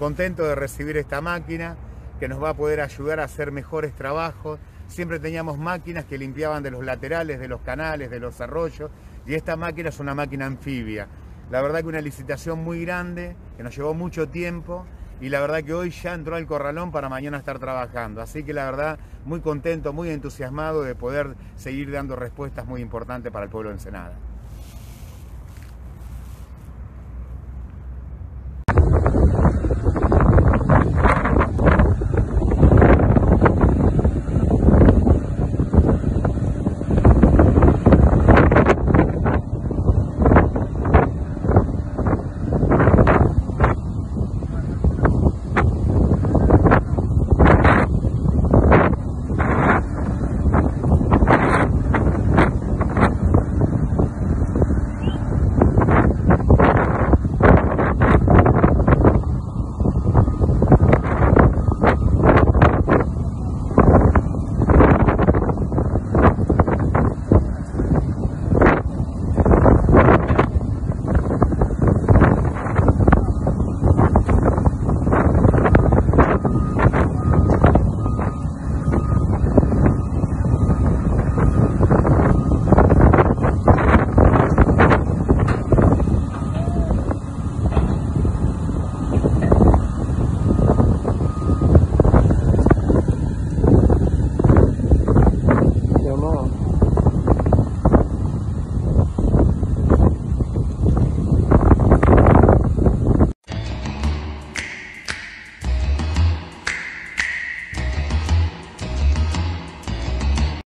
contento de recibir esta máquina que nos va a poder ayudar a hacer mejores trabajos. Siempre teníamos máquinas que limpiaban de los laterales, de los canales, de los arroyos, y esta máquina es una máquina anfibia. La verdad que una licitación muy grande, que nos llevó mucho tiempo, y la verdad que hoy ya entró al corralón para mañana estar trabajando. Así que la verdad, muy contento, muy entusiasmado de poder seguir dando respuestas muy importantes para el pueblo de Ensenada.